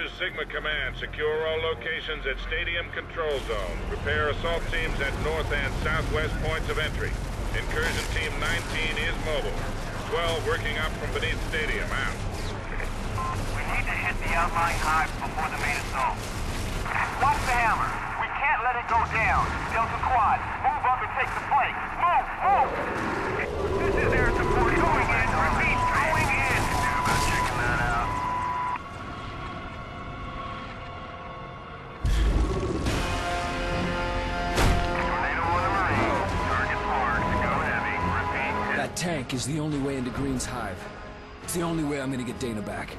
is Sigma Command. Secure all locations at Stadium Control Zone. Prepare assault teams at north and southwest points of entry. Incursion Team 19 is mobile. 12 working up from beneath Stadium. Out. We need to hit the outlying hives before the main assault. Watch the hammer. We can't let it go down. Delta Quad, move up and take the flank. Move! Move! This is air support going in. Repeat, going in. Think about checking that out. Tornado on the Marine. Target marked. Go heavy. Repeat. That tank is the only way into Green's hive. It's the only way I'm gonna get Dana back.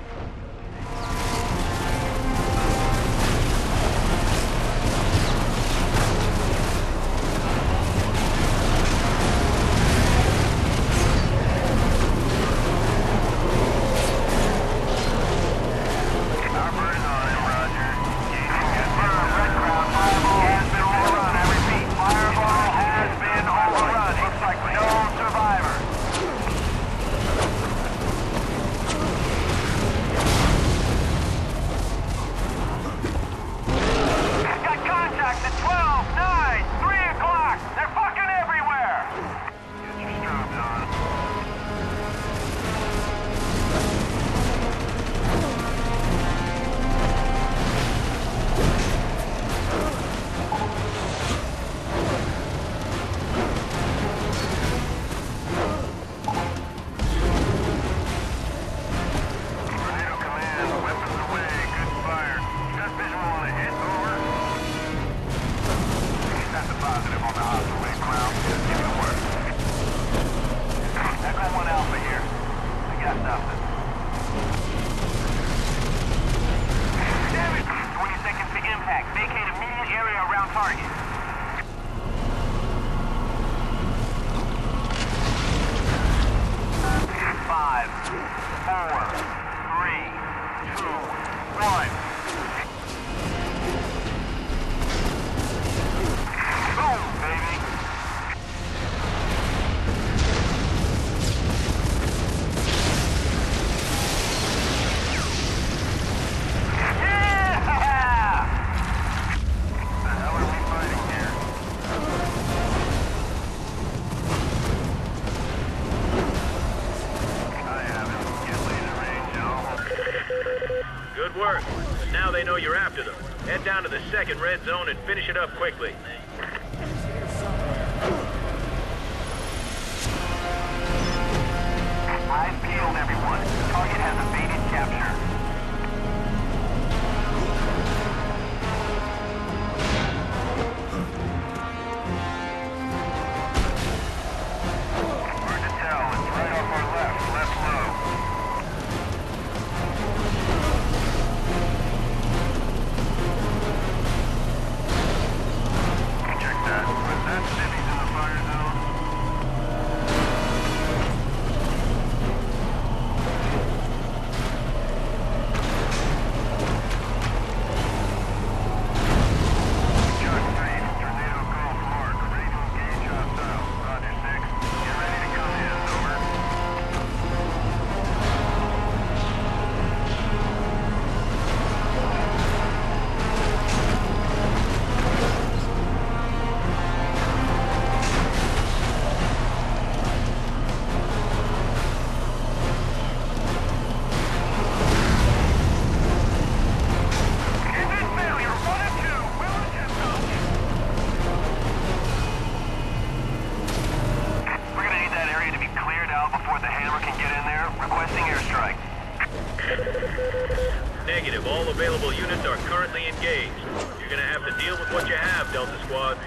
Good work. But now they know you're after them. Head down to the second red zone and finish it up quickly. Eyes peeled, everyone. Target has evaded capture. Hard to tell. It's right off our left. Left low. Negative. All available units are currently engaged. You're gonna have to deal with what you have, Delta Squad.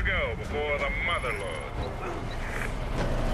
go before the mother loads.